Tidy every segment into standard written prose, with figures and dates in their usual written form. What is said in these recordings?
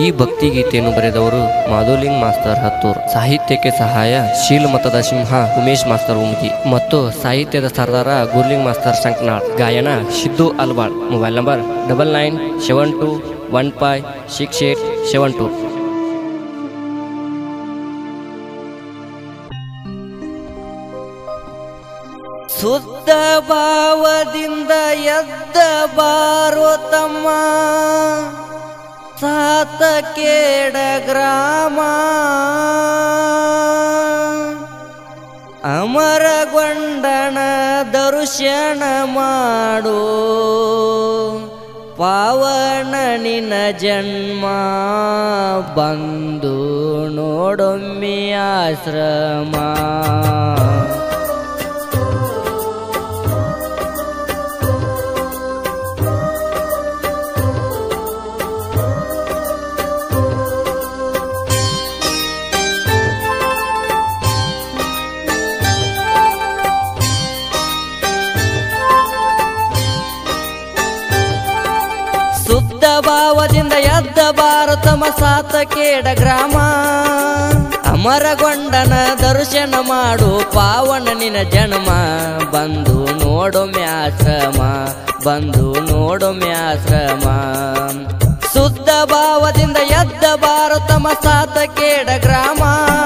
ಈ ಭಕ್ತಿ ಗೀತೆಯನ್ನು ಬರೆದವರು ಮಾಧುಲಿಂಗ್ ಮಾಸ್ತರ್ ಹತ್ತೂರ್, ಸಾಹಿತ್ಯಕ್ಕೆ ಸಹಾಯ ಶೀಲ್ ಮತದ ಸಿಂಹ ಉಮೇಶ್ ಮಾಸ್ತರ್ ಉಮ್ಗಿ ಮತ್ತು ಸಾಹಿತ್ಯದ ಸರ್ದಾರ ಗುರ್ಲಿಂಗ್ ಮಾಸ್ತರ್ ಶಂಕನಾಳ್, ಗಾಯನ ಸಿದ್ದು ಅಲ್ವಾಳ್. Mobile number 9972156872. ಶುದ್ಧ ಭಾವದಿಂದ ಎದ್ದ ಬಾರೋ ತಮ್ಮ, ಸಾತ ಕೇಡ ಗ್ರಾಮ ಅಮರಗೊಂಡನ ದರ್ಶನ ಮಾಡು, ಪಾವನ ನಿನ ಜನ್ಮ ಬಂದು ನೋಡೊಮ್ಮೆ ಆಶ್ರಮ. ಶುದ್ಧ ಭಾವದಿಂದ ಎದ್ದ ಭಾರತಮ ಸಾತ ಕೇಡ ಗ್ರಾಮ, ಅಮರಗೊಂಡನ ದರ್ಶನ ಮಾಡು, ಪಾವನ ನಿನ ಜನ್ಮ ಬಂದು ನೋಡೊಮ್ಮೆ ಆಶ್ರಮ, ಬಂದು ನೋಡೊಮ್ಮೆ ಆಶ್ರಮ. ಶುದ್ಧ ಭಾವದಿಂದ ಎದ್ದ ಭಾರತಮ ಸಾತ ಕೇಡ ಗ್ರಾಮ.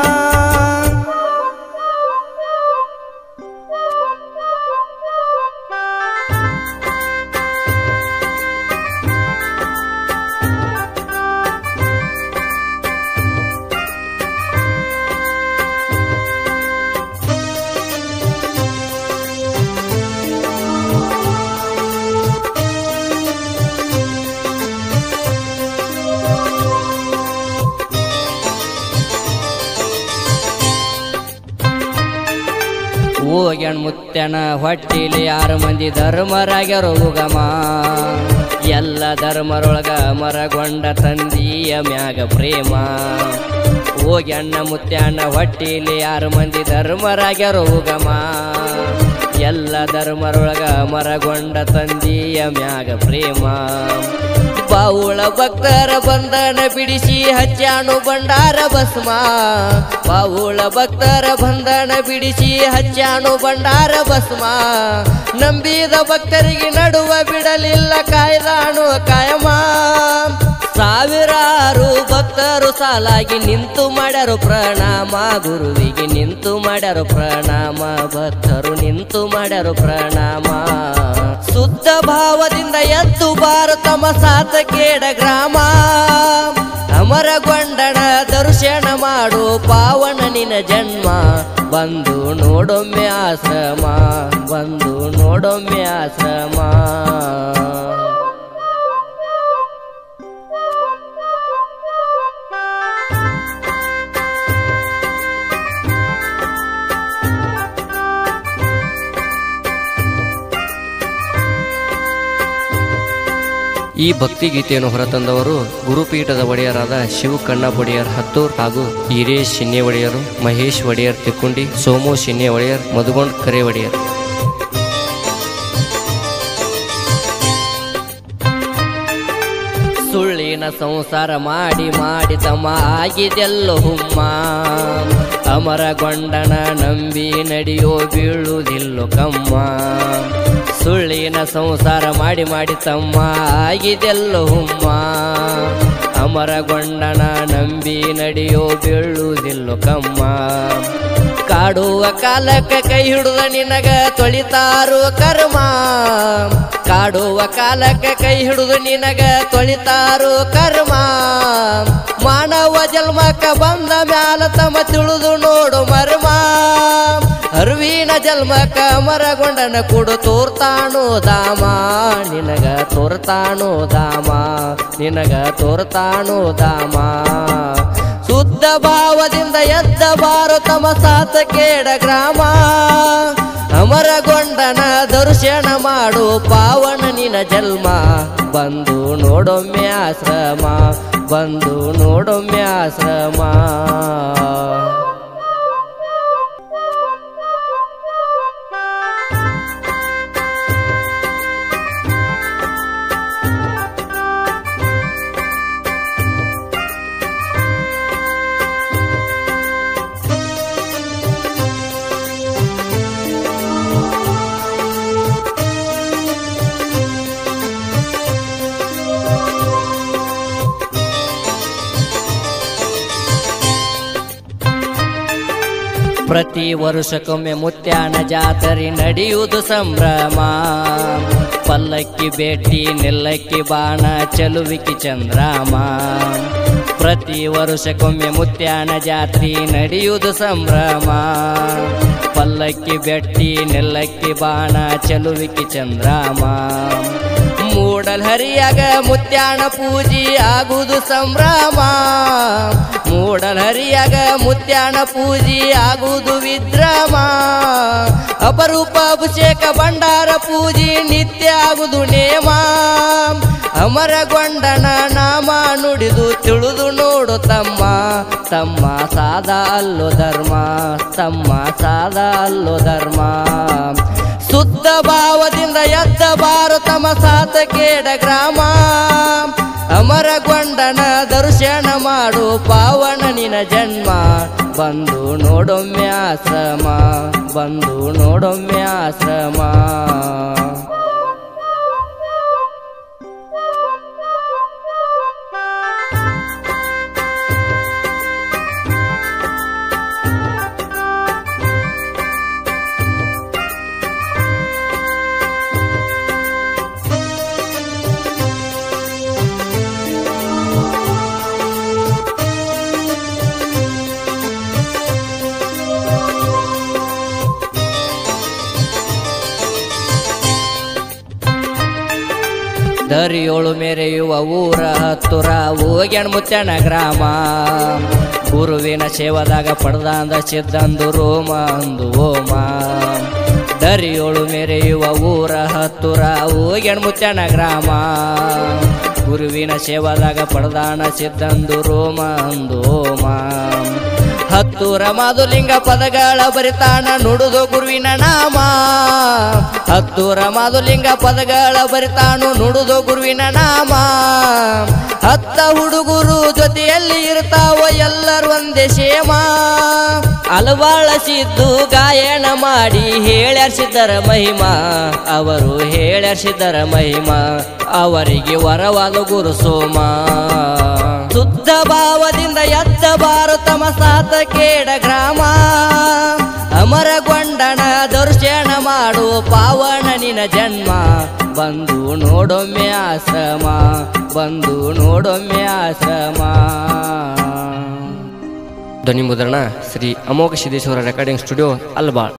ಹೋಗ್ಯಾಣ ಮುತ್ಯನ ಹೊಟ್ಟಿಲಿ 6 ಮಂದಿ ಧರ್ಮರಾಗ್ಯಾರೋ ಉಗಮ, ಎಲ್ಲ ಧರ್ಮರೊಳಗ ಮರಗೊಂಡ ತಂದಿಯ ಮ್ಯಾಗ ಪ್ರೇಮ. ಹೋಗ್ಯಾಣ ಮುತ್ಯನ ಹೊಟ್ಟಿಲಿ 6 ಮಂದಿ ಧರ್ಮರಾಗ್ಯಾರೋ ಉಗಮ, ಎಲ್ಲ ಧರ್ಮರೊಳಗ ಮರಗೊಂಡ ತಂದಿಯ ಮ್ಯಾಗ ಪ್ರೇಮ. ಬಾವುಳ ಭಕ್ತರ ಬಂಧನ ಬಿಡಿಸಿ ಹಚ್ಚಾನು ಬಂಡಾರ ಭಸ್ಮ, ಬಾವುಳ ಭಕ್ತರ ಬಂಧನ ಬಿಡಿಸಿ ಹಚ್ಚಾನು ಬಂಡಾರ ಭಸ್ಮ. ನಂಬಿದ ಭಕ್ತರಿಗೆ ನಡುವ ಬಿಡಲಿಲ್ಲ ಕಾಯ್ದಾನು ಕಾಯಮ, ಸಾವಿರಾರು ಭಕ್ತರು ಸಾಲಾಗಿ ನಿಂತು ಮಾಡ್ಯಾರು ಪ್ರಣಾಮ, ಗುರುವಿಗೆ ನಿಂತು ಮಾಡ್ಯಾರು ಪ್ರಣಾಮ, ಭಕ್ತರು ನಿಂತು ಮಾಡ್ಯಾರು ಪ್ರಣಾಮ. ಶುದ್ಧ ಭಾವದಿಂದ ಎದ್ದು ಭಾರತಮ ಸಾತ ಕೇಡ ಗ್ರಾಮ, ಅಮರಗೊಂಡನ ದರ್ಶನ ಮಾಡು, ಪಾವನ ನಿನ ಜನ್ಮ ಬಂದು ನೋಡೊಮ್ಮೆ ಆಶ್ರಮ, ಬಂದು ನೋಡೊಮ್ಮೆ ಆಶ್ರಮ. ಈ ಭಕ್ತಿ ಗೀತೆಯನ್ನು ಹೊರತಂದವರು ಗುರುಪೀಠದ ಒಡೆಯರಾದ ಶಿವಕಣ್ಣ ಒಡೆಯರ್ ಹತ್ತೂರ್ ಹಾಗೂ ಹಿರೇಶ್ ಶಿನ್ನೆ ಒಡೆಯರು, ಮಹೇಶ್ ಒಡೆಯರ್ ತಿಕ್ಕುಂಡಿ, ಸೋಮು ಶಿನ್ನೆ ಒಡೆಯರ್, ಮಧುಗೊಂಡ್ ಕರೆ ಒಡೆಯರ್. ಸುಳ್ಳಿನ ಸಂಸಾರ ಮಾಡಿ ಮಾಡಿ ತಮ್ಮ ಆಗಿದೆಲ್ಲೋ ಹುಮ್ಮ, ಅಮರಗೊಂಡನ ನಂಬಿ ನಡೆಯೋ ಬೀಳುವುದಿಲ್ಲೋ ಕಮ್ಮ. ಸುಳ್ಳಿನ ಸಂಸಾರ ಮಾಡಿ ಮಾಡಿ ತಮ್ಮ ಆಗಿದೆಲ್ಲೋ ಹುಮ್ಮ, ಅಮರಗೊಂಡನ ನಂಬಿ ನಡೆಯೋ ಬೀಳುವುದಿಲ್ಲೋ ಕಮ್ಮ. ಕಾಡುವ ಕಾಲಕ್ಕೆ ಕೈ ಹಿಡಿದ ನಿನಗ ತೊಳಿತಾರೋ ಕರ್ಮ, ಕಾಡುವ ಕಾಲಕ್ಕೆ ಕೈ ಹಿಡಿದು ನಿನಗ ತೊಳಿತಾರೋ ಕರ್ಮ. ಮಾನವ ಜನ್ಮಕ್ಕ ಬಂದ ಮ್ಯಾಲ ತಮ್ಮ ತಿಳಿದು ನೋಡು ಮರ್ಮ, ಅರಿವಿನ ಜನ್ಮಕ್ಕ ಅಮರಗೊಂಡನ ಕೊಡು ತೋರ್ತಾನೋ ಧಾಮ, ನಿನಗ ತೋರ್ತಾನೋ ಧಾಮ, ನಿನಗ ತೋರ್ತಾನೋ ಧಾಮ. ಶುದ್ಧ ಭಾವದಿಂದ ಎದ್ದ ಭಾರತಮ ಸಾತ ಕೇಡ ಗ್ರಾಮ, ಅಮರಗೊಂಡನ ದರ್ಶನ ಮಾಡು, ಪಾವನ ನಿನ ಜನ್ಮ ಬಂದು ನೋಡೊಮ್ಮೆ ಆಶ್ರಮ, ಬಂದು ನೋಡೊಮ್ಮೆ ಆಶ್ರಮ. ಪ್ರತಿ ವರ್ಷಕ್ಕೊಮ್ಮೆ ಮುತ್ಯಾನ ಜಾತ್ರೆ ನಡೆಯುವುದು ಸಂಭ್ರಮ ಪಲ್ಲಕ್ಕಿ ಭೇಟಿ ನಿಲ್ಲಕ್ಕಿ ಬಾಣ ಚಲುವಿಕಿ ಚಂದ್ರಾಮ ಪ್ರತಿ ವರ್ಷಕ್ಕೊಮ್ಮೆ ಮುತ್ಯಾನ ಜಾತ್ರೆ ನಡೆಯುವುದು ಸಂಭ್ರಮ ಪಲ್ಲಕ್ಕಿ ಭೇಟಿ ನಿಲ್ಲಕ್ಕಿ ಬಾಣ ಚಲುವಿಕಿ ಚಂದ್ರಾಮ ಮೂಡಲ್ ಹರಿಯಾಗ ಮುತ್ಯಾನ ಪೂಜೆ ಆಗುವುದು ಸಂಭ್ರಮ ಮೂಡಲ್ ಹರಿಯಾಗ ಮುತ್ಯಾನ ಪೂಜೆ ಆಗುವುದು ವಿದ್ರಮ ಅಪರೂಪ ಅಭಿಷೇಕ ಭಂಡಾರ ಪೂಜೆ ನಿತ್ಯ ಆಗುವುದು ನೇಮ ಅಮರಗೊಂಡನ ನಾಮ ನುಡಿದು ತಿಳಿದು ನೋಡು ತಮ್ಮ ತಮ್ಮ ಸಾದ ಅಲ್ಲೋ ಧರ್ಮ ತಮ್ಮ ಸಾದ ಅಲ್ಲೋ ಧರ್ಮ ಶುದ್ಧ ಭಾವದಿಂದ ಎದ್ದ ಬಾರು ತಮ್ಮ ಸಾತ ಕೇಡ ಗ್ರಾಮ ಅಮರಗೊಂಡನ ದರ್ಶನ ಮಾಡು ಪಾವನ ನಿನ ಜನ್ಮ ಬಂದು ನೋಡೊಮ್ಮೆ ಆಶ್ರಮ ಬಂದು ನೋಡೊಮ್ಮೆ ಆಶ್ರಮ ದರಿಯೋಳು ಮೆರೆಯುವ ಊರ ಹತ್ತುರ ಹೋಗ್ಯಾಣ ಮುತ್ಯಾನ ಗ್ರಾಮ ಗುರುವಿನ ಸೇವದಾಗ ಪಡೆದಂದ ಸಿದ್ದಂದು ರೋಮ ಅಂದು ಓಮ ದರಿಯೋಳು ಮೆರೆಯುವ ಊರ ಹತ್ತುರ ಹೋಗ್ಯಾಣ ಮುತ್ಯಾನ ಗ್ರಾಮ ಗುರುವಿನ ಸೇವದಾಗ ಪಡೆದಾನ ಸಿದ್ದಂದು ರೋಮ ಅಂದು ಓಮ ಹತ್ತೂರ ಮಾದುಲಿಂಗ ಪದಗಳ ಬರಿತಾನ ನುಡುದು ಗುರುವಿನ ನಾಮ ಹತ್ತೂರ ಮಾದುಲಿಂಗ ಪದಗಳ ಬರಿತಾನು ನುಡುದು ಗುರುವಿನ ನಾಮ ಹತ್ತ ಹುಡುಗರು ಜೊತೆಯಲ್ಲಿ ಇರ್ತಾವ ಎಲ್ಲರೂ ಒಂದೇ ಸೇಮ ಅಲವಾಳಸಿದ್ದು ಗಾಯನ ಮಾಡಿ ಹೇಳ್ಯಾರ್ಸಿದ್ದರ ಮಹಿಮಾ ಅವರು ಹೇಳ್ಯಾರ್ಸಿದ್ದರ ಮಹಿಮಾ ಅವರಿಗೆ ವರವಾದ ಗುರು ಸೋಮ ಶುದ್ಧ ಭಾವದಿಂದ ಎದ್ದ ಬಾರು ತಮ್ಮ ಸಾತ ಕೇಡ ಗ್ರಾಮ ಅಮರಗೊಂಡನ ದರ್ಶನ ಮಾಡು ಪಾವನ ನಿನ ಜನ್ಮ ಬಂದು ನೋಡೊಮ್ಮೆ ಆಶ್ರಮ ಬಂದು ನೋಡೊಮ್ಮೆ ಆಶ್ರಮ ಧ್ವನಿ ಮುದ್ರಣ ಶ್ರೀ ಅಮೋಘ ಸಿದ್ದೇಶ್ವರ ರೆಕಾರ್ಡಿಂಗ್ ಸ್ಟುಡಿಯೋ ಅಲ್ಬಾಳ್.